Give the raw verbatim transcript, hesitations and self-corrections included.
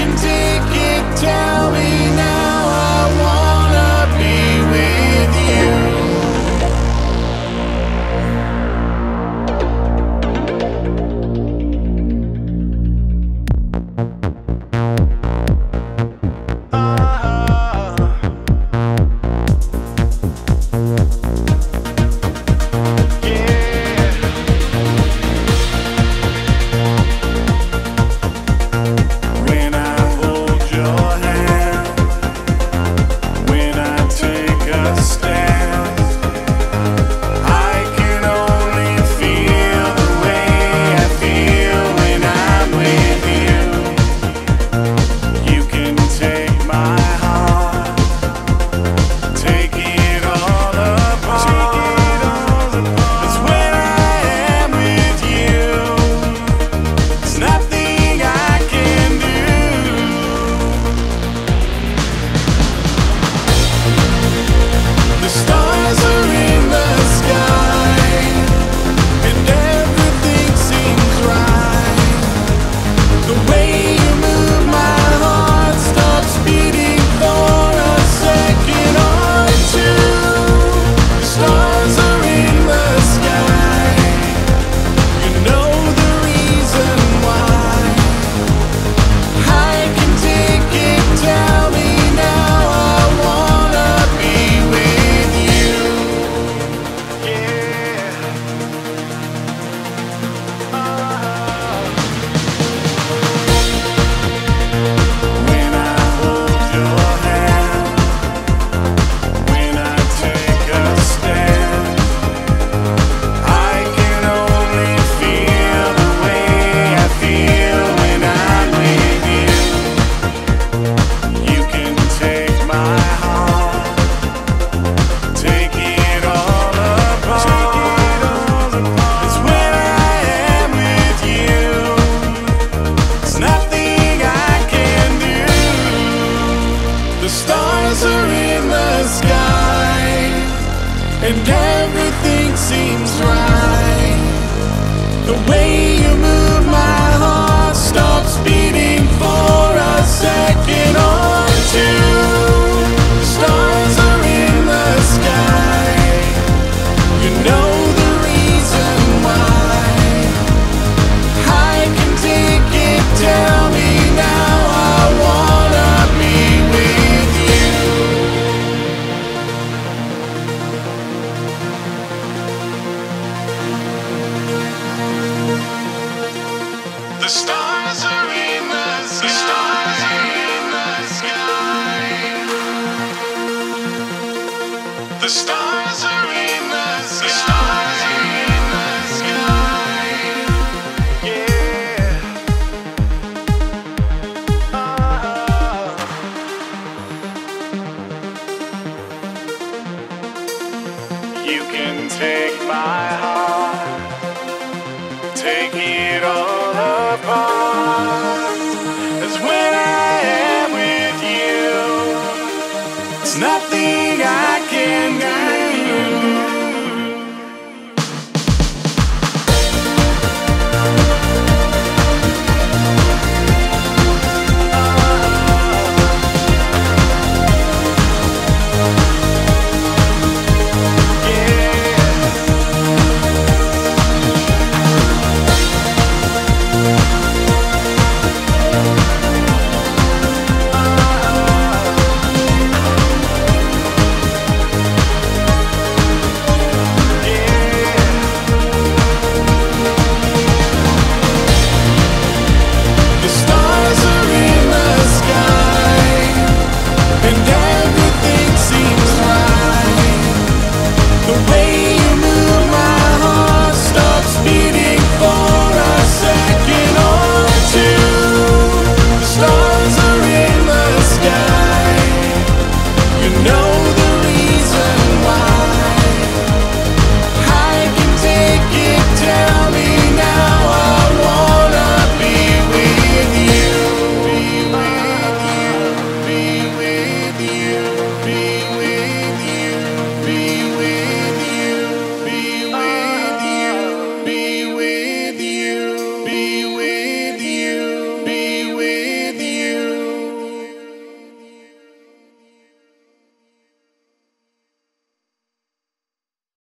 can take it, tell me now. I wanna be with you. And everything seems right. The way you move, my heart stops beating for a second or two. The stars are in the sky. You know the reason why. I can take it, tell me now. I wanna be with you. The stars are in the sky. The stars are in the sky. The stars are in the sky. The stars are in the sky. Yeah. Oh. You can take my heart, take it all apart. 'Cause when I am with you, it's nothing